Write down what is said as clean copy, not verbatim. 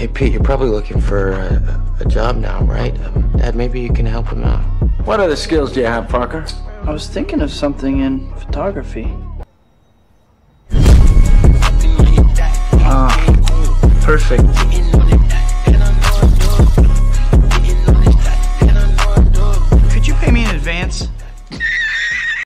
Hey Pete, you're probably looking for a job now, right? Dad, maybe you can help him out. What other skills do you have, Parker? I was thinking of something in photography. Perfect.